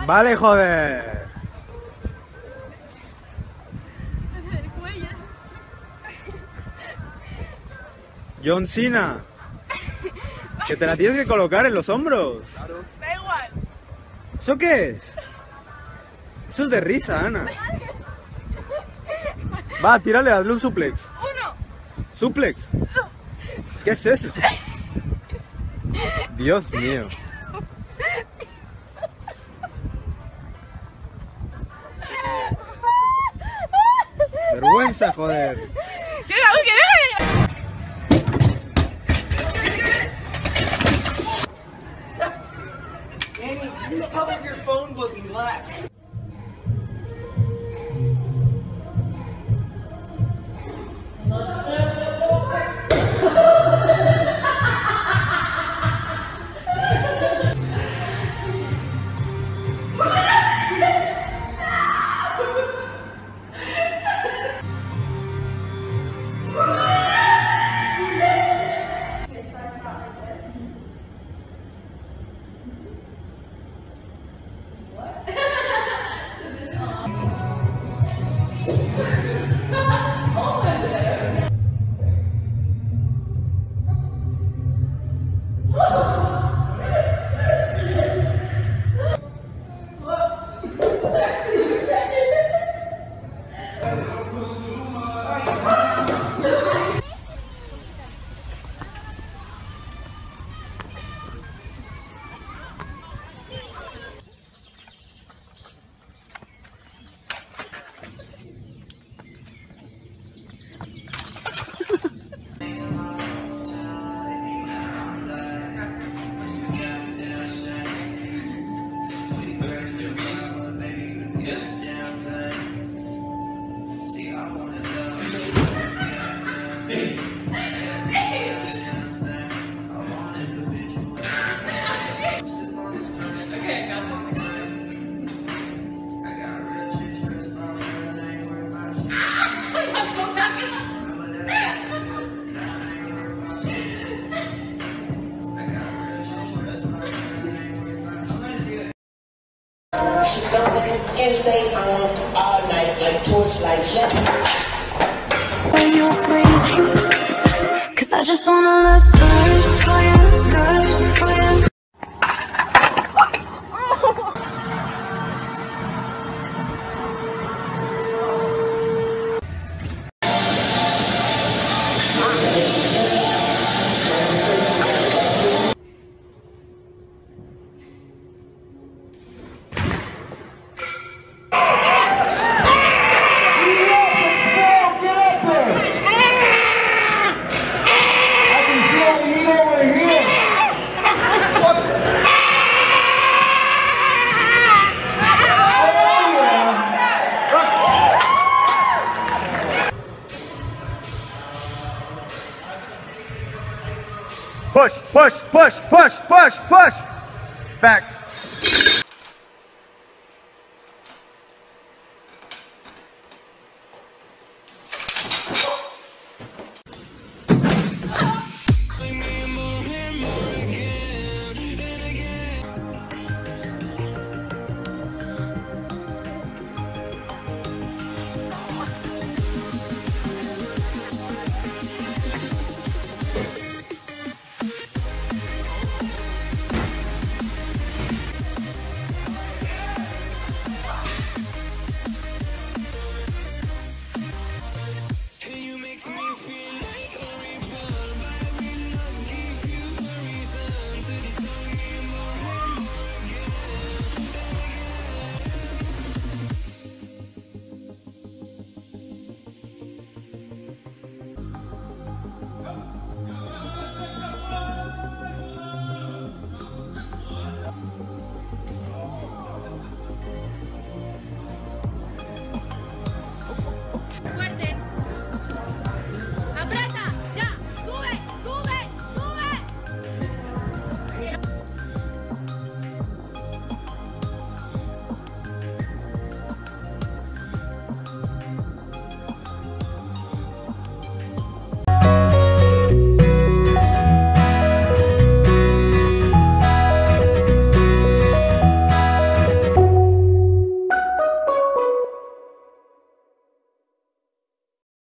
Vale, joder. John Cena. Que te la tienes que colocar en los hombros. Claro. Da igual. ¿Eso qué es? Eso es de risa, Ana. Va, tírale, hazle un suplex. Uno. ¿Suplex? ¿Qué es eso? Dios mío. Vergüenza, joder. ¿Qué hago? Annie, use cover your phone book and glass. Can stay on all night like torchlights. When you're crazy, 'cause I just wanna look good for you, good for you. Push, push, push, push, push, push. Back.